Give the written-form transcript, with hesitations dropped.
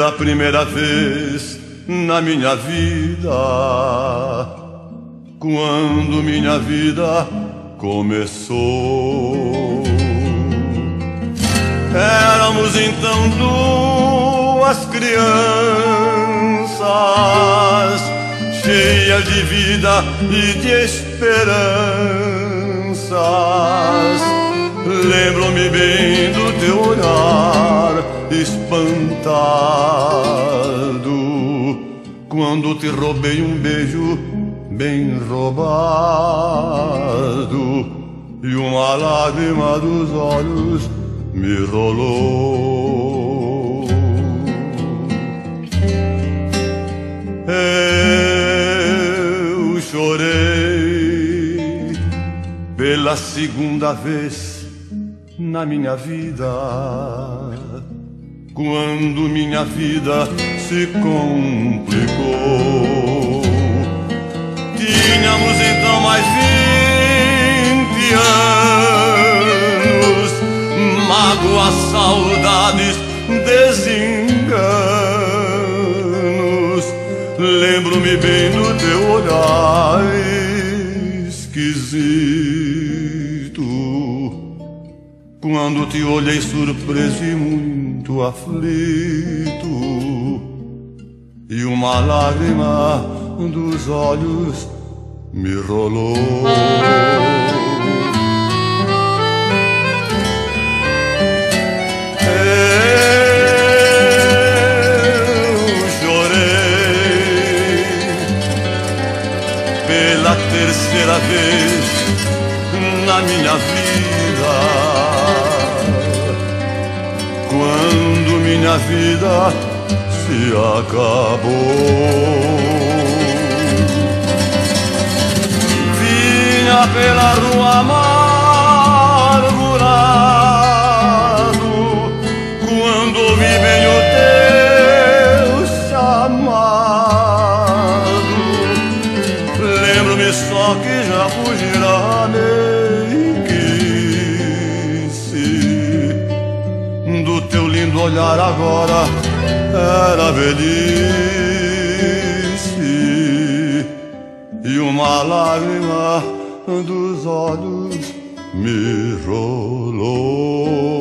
pela primeira vez na minha vida, quando minha vida começou. Éramos então duas crianças, cheias de vida e de esperanças. Lembro-me bem do teu olhar espantado, quando te roubei um beijo bem roubado, e uma lágrima dos olhos me rolou. Eu chorei pela segunda vez na minha vida, quando minha vida se complicou. Tínhamos então mais 20 anos, mágoas, saudades, desenganos. Lembro-me bem do teu olhar esquisito, quando te olhei surpreso e muito aflito, e uma lágrima dos olhos me rolou. Eu chorei pela terceira vez na minha vida, quando minha vida se acabou. Vinha pela rua amargurado, quando ouvi bem o teu chamado. Lembro-me só que já fugirá meio-quise, do teu lindo olhar agora era velhice, e uma lágrima dos olhos me rolou.